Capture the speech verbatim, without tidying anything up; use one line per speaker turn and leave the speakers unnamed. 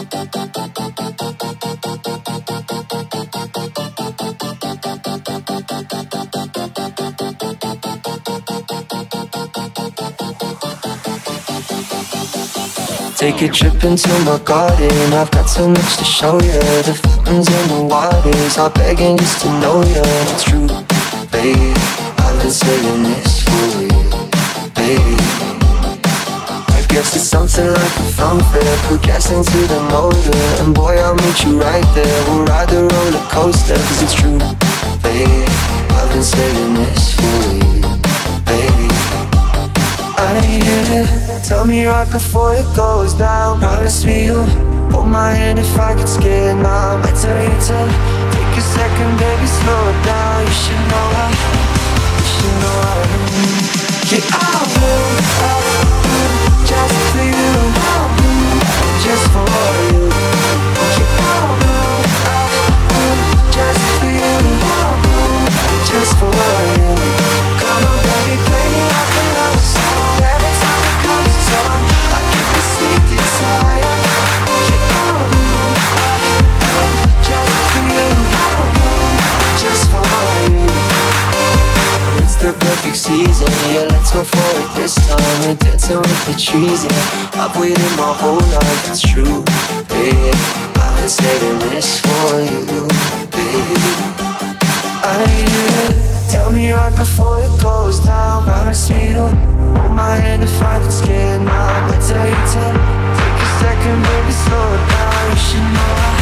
Take a trip into my garden, I've got so much to show you. The fountains and the waters, I'm begging just to know you. It's true, babe, I've been saying this for you, babe. I guess it's something like a funfair, put gas into the motor, and boy, I'll meet you right there. We'll ride the roller coaster, cause it's true, babe, I've been saying this for you, babe. I need it. Tell me right before it goes down. Promise me you'll hold my hand if I get scared now. I tell you to take a second, baby, slow it down. You should know I, you should know I yeah, I'll move, I'll move just for you, just for you. Yeah, I'll move, I'll move just for you, just for you. Come on, baby, play me like a love song. Every time it comes on, I get the sweet desire. Yeah, I'll move, I'll move just for you, just for you. It's the perfect season, yeah, let's go for it this time. We're dancing with the trees, yeah, I've waited my whole life, it's true, babe. I've been saving this for you, babe. I need it. Tell me right before it goes down. Promise me you'll hold my hand if I get scared now. I tell you to take a second, baby, slow it down. You should know I